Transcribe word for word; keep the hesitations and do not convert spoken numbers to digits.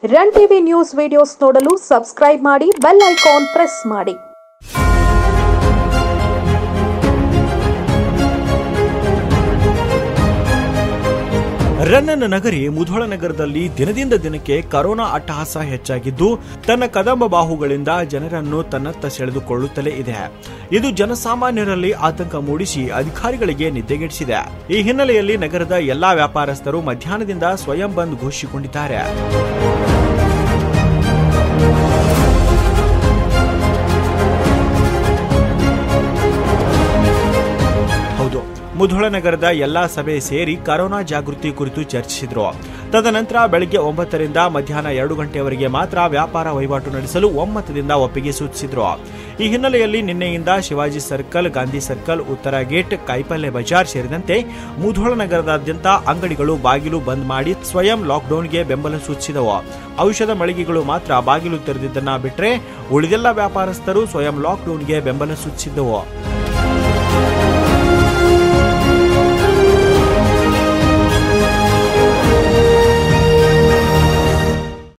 Run TV news videos ನೋಡಲು subscribe ಮಾಡಿ bell icon press ಮಾಡಿ. ರನ್ನನ ನಗರಿ ಮುಧೋಳ ನಗರದಲ್ಲಿ ದಿನದಿಂದ ದಿನಕ್ಕೆ ಕರೋನಾ ಅಟ್ಟಹಾಸ ಹೆಚ್ಚಾಗಿದ್ದು ತನ್ನ ಕದಂಬ ಬಾಹುಗಳಿಂದ ಜನರನ್ನು ತನ್ನತ್ತ ಸೆಳೆದುಕೊಳ್ಳುತ್ತಲೇ ಇದೆ. ಇದು ಜನಸಾಮಾನ್ಯರಲ್ಲಿ ಆತಂಕ ಮೂಡಿಸಿ ಅಧಿಕಾರಿಗಳಿಗೆ ನಿದ್ದೆಗೆಡಿಸಿದೆ. ಈ ಹಿನ್ನೆಲೆಯಲ್ಲಿ ನಗರದ ಎಲ್ಲಾ ವ್ಯಾಪಾರಸ್ಥರು ಮಧ್ಯಾಹ್ನದಿಂದ ಸ್ವಯಂ ಬಂದ್ ಘೋಷಿಸಿಕೊಂಡಿದ್ದಾರೆ. ಮುಧೋಳ ನಗರದ ಎಲ್ಲಾ ಸಭೆ ಸೇರಿ ಕರೋನಾ ಜಾಗೃತಿ ಕುರಿತು ಚರ್ಚಿಸಿದ್ರು. ತದನಂತರ ಬೆಳಗ್ಗೆ ಒಂಬತ್ತರಿಂದ ಮಧ್ಯಾಹ್ನ ಎರಡು ಗಂಟೆಯವರೆಗೆ ಮಾತ್ರ ವ್ಯಾಪಾರ ವಹಿವಾಟು ನಡೆಸಲು ಒಮ್ಮತದಿಂದ ಒಪ್ಪಿಗೆ ಸೂಚಿಸಿದ್ರು. ಈ ಹಿನ್ನೆಲೆಯಲ್ಲಿ ನಿನ್ನೆಯಿಂದ ಶಿವಾಜಿ ಸರ್ಕಲ್, ಗಾಂಧಿ ಸರ್ಕಲ್, ಉತ್ತರ ಗೇಟ್, ಕಾಯಿಪಲ್ಲೆ ಬಜಾರ್ ಸೇರಿದಂತೆ ಮುಧೋಳ ನಗರದಾದ್ಯಂತ ಅಂಗಡಿಗಳು ಬಾಗಿಲು ಬಂದ್ ಮಾಡಿ ಸ್ವಯಂ ಲಾಕ್ಡೌನ್ಗೆ ಬೆಂಬಲ ಸೂಚಿಸಿದವು. ಔಷಧ ಮಳಿಗೆಗಳು ಮಾತ್ರ ಬಾಗಿಲು ತೆರೆದಿದ್ದನ್ನ ಬಿಟ್ಟರೆ ಉಳಿದೆಲ್ಲ ವ್ಯಾಪಾರಸ್ಥರು ಸ್ವಯಂ ಲಾಕ್ಡೌನ್ಗೆ ಬೆಂಬಲ ಸೂಚಿಸಿದ್ದವು.